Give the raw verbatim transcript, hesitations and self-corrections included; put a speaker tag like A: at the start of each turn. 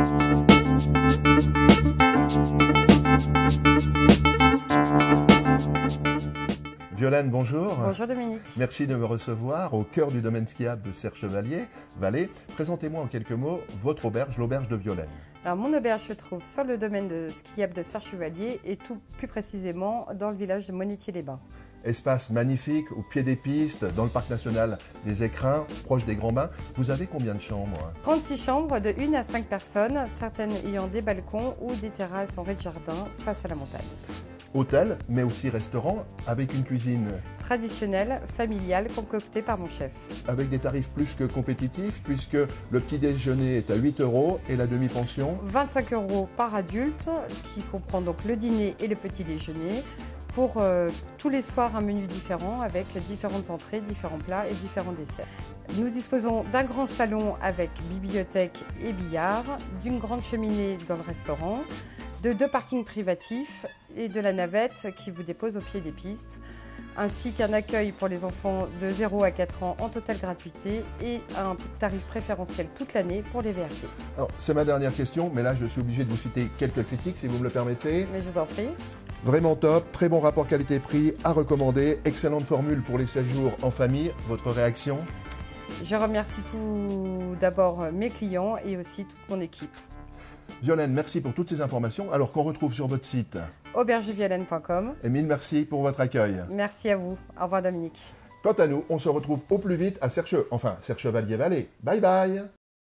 A: Violaine, bonjour.
B: Bonjour Dominique.
A: Merci de me recevoir au cœur du domaine skiable de Serre-Chevalier, Valais. Présentez-moi en quelques mots votre auberge, l'auberge de Violaine.
B: Alors mon auberge se trouve sur le domaine de skiable de Serre-Chevalier et tout plus précisément dans le village de Monetier-les-Bains.
A: Espace magnifique au pied des pistes, dans le parc national des Écrins, proche des Grands Bains. Vous avez combien de chambres?
B: trente-six chambres de une à cinq personnes, certaines ayant des balcons ou des terrasses en rez-de-jardin face à la montagne.
A: Hôtel, mais aussi restaurant, avec une cuisine
B: Traditionnelle, familiale, concoctée par mon chef.
A: avec des tarifs plus que compétitifs, puisque le petit déjeuner est à huit euros et la demi-pension
B: vingt-cinq euros par adulte, qui comprend donc le dîner et le petit déjeuner. Pour euh, tous les soirs, un menu différent avec différentes entrées, différents plats et différents desserts. Nous disposons d'un grand salon avec bibliothèque et billard, d'une grande cheminée dans le restaurant, de deux parkings privatifs et de la navette qui vous dépose au pied des pistes, ainsi qu'un accueil pour les enfants de zéro à quatre ans en totale gratuité et un tarif préférentiel toute l'année pour les V R P.
A: Alors, c'est ma dernière question, mais là, je suis obligé de vous citer quelques critiques, si vous me le permettez.
B: Mais je vous en prie.
A: Vraiment top, très bon rapport qualité-prix, à recommander, excellente formule pour les séjours en famille. Votre réaction?
B: Je remercie tout d'abord mes clients et aussi toute mon équipe.
A: Violaine, merci pour toutes ces informations, alors qu'on retrouve sur votre site.
B: auberge violaine point com.
A: Et mille merci pour votre accueil.
B: Merci à vous. Au revoir Dominique.
A: Quant à nous, on se retrouve au plus vite à Serre, enfin Serre-Chevalier-Valais. Bye bye.